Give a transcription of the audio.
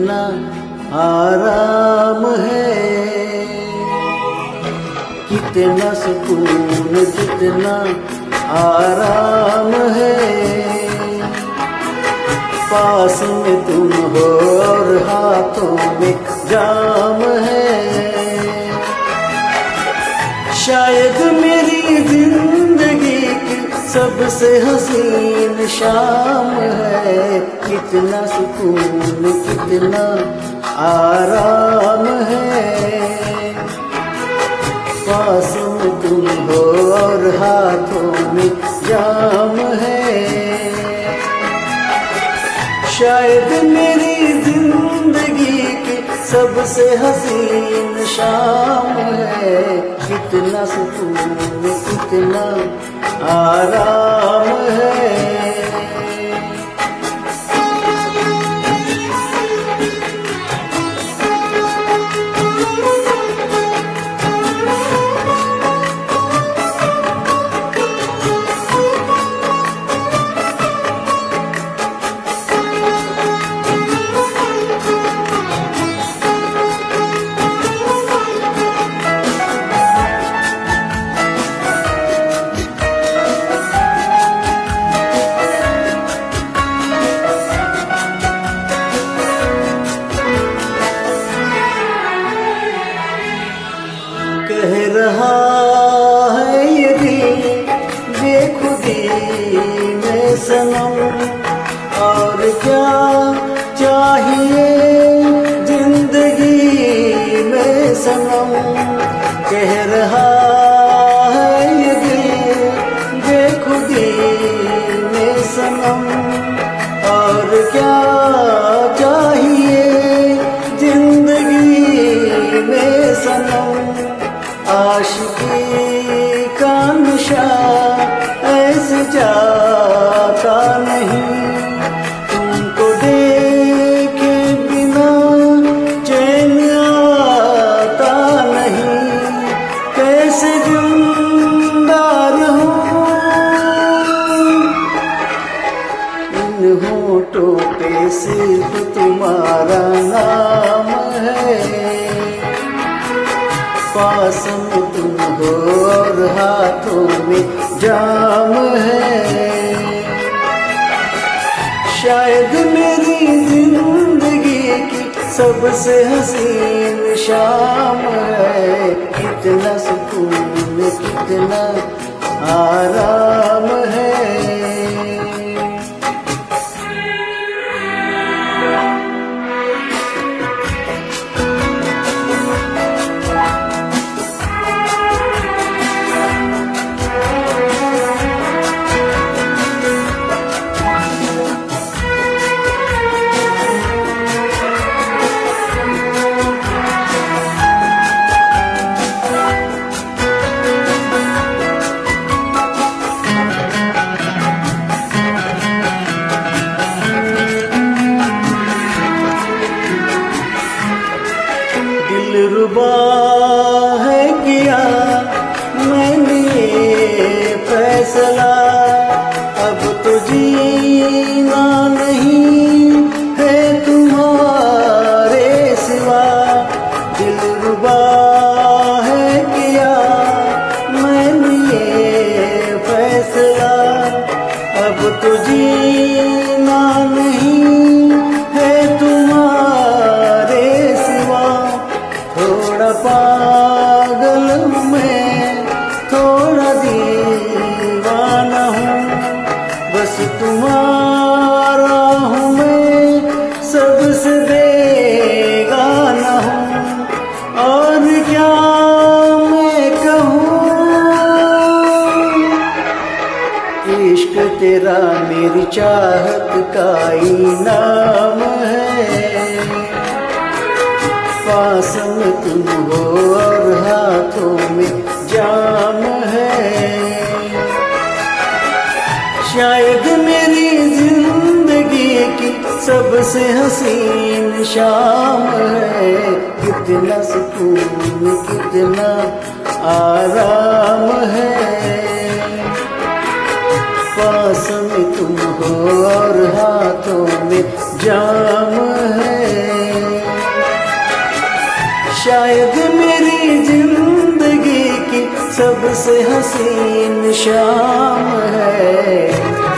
कितना आराम है, कितना सुकून, कितना आराम है। पास में तुम हो और हाथों में जाम है। शायद मेरी जिंदगी की सबसे हसीन शाम है, कितना सुकून, कितना आराम है। पास में तुम हो और हाथों में जाम है। शायद मेरी जिंदगी की सबसे हसीन शाम है, कितना सुकून, कितना आराम है। कह रहा है ये दिल बेखुदी में सनम, और क्या चाहिए जिंदगी में सनम। कह रहा है ये दिल बेखुदी में सनम, और क्या चाहिए जिंदगी में सनम। आशिकी का नशा ऐसे जाता नहीं, तुमको देखे बिना चैन आता नहीं। कैसे जिंदा रहूं, इन होठों पे सिर्फ तुम्हारा नाम है। पास में तुम हो और हाथों में जाम है। शायद मेरी जिंदगी की सबसे हसीन शाम है, कितना सुकून, कितना आराम है। दिलरुबा है किया मैंने ये फैसला, अब तो जीना नहीं है तुम्हारे सिवा। दिलरुबा है किया मैंने ये फैसला, अब तो जीना नहीं है तुम्हारे सिवा। थोड़ा पागल हूँ मैं, थोड़ा दीवाना हूँ, बस तुम्हारा हूँ मैं, सबसे बेगाना हूँ। और क्या मैं कहूँ, इश्क तेरा मेरी चाहत का इनाम है। पास में तुम हो और हाथों में जाम है। शायद मेरी जिंदगी की सबसे हसीन शाम है, कितना सुकून, कितना आराम है। पास में तुम हो और हाथों में जाम है। शायद मेरी जिंदगी की सबसे हसीन शाम है।